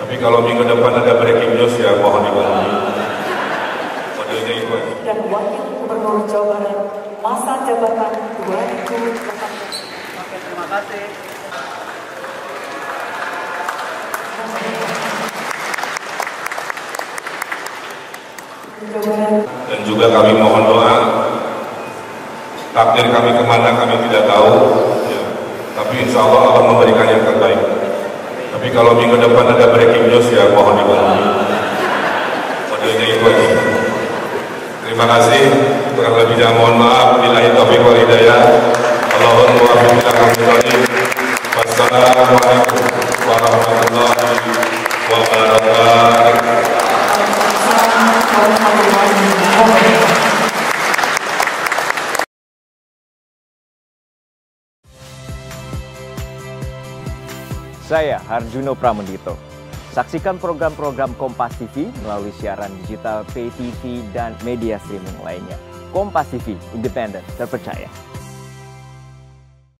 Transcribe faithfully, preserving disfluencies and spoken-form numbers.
Tapi kalau minggu depan ada breaking news ya mohon dimaklumi. Kodenya itu. Dan Wakil Gubernur Jawa Barat masa jabatan dua ribu delapan belas. Oke, terima kasih. Dan juga kami mohon doa. Takdir kami kemana kami tidak tahu, ya. Tapi insya Allah akan memberikan yang terbaik. Tapi kalau minggu depan ada breaking news ya mohon dimaklumi. Kodenya itu aja. Terima kasih. Kurang lebihnya mohon maaf. Billahi taufiq wal hidayah. Allahumma muwaffiq ila aqwamit thoriq. Wassalamualaikum warahmatullahi wabarakatuh. Saya Harjuno Pramendito. Saksikan program-program Kompas T V melalui siaran digital, pay T V, dan media streaming lainnya. Kompas T V, independen, terpercaya.